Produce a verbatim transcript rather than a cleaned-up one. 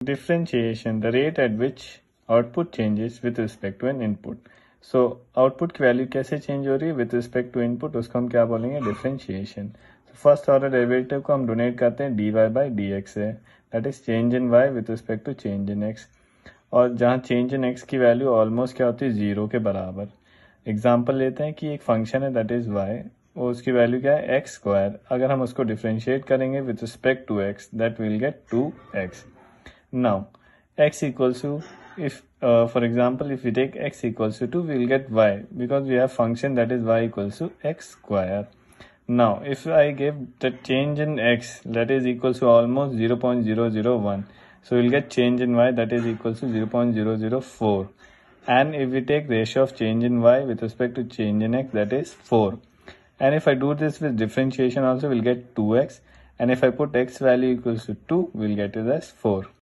Differentiation, the rate at which output changes with respect to an input. So output की value कैसे change हो रही है with respect to input, उसको हम क्या बोलेंगे, डिफरेंशिएशन. फर्स्ट ऑर्डर डेरिवेटिव को हम डोनेट करते हैं D Y by D X है, that is change in Y with respect to change in X. और जहाँ चेंज इन एक्स की वैल्यू ऑलमोस्ट क्या होती है, जीरो के बराबर. एग्जाम्पल लेते हैं कि एक फंक्शन है दैट इज वाई, और उसकी वैल्यू क्या है, एक्स स्क्वायर. अगर हम उसको डिफरेंशिएट करेंगे with respect to X, that will get to X. Now x equals to, if uh, for example if we take x equals to two, we will get y because we have function that is y equals to x square. Now if I give the change in x that is equals to almost zero point zero zero one, so we will get change in y that is equals to zero point zero zero four. And if we take ratio of change in y with respect to change in x, that is four. And if I do this with differentiation also, we'll get two x. And if I put x value equals to two, we'll get it as four.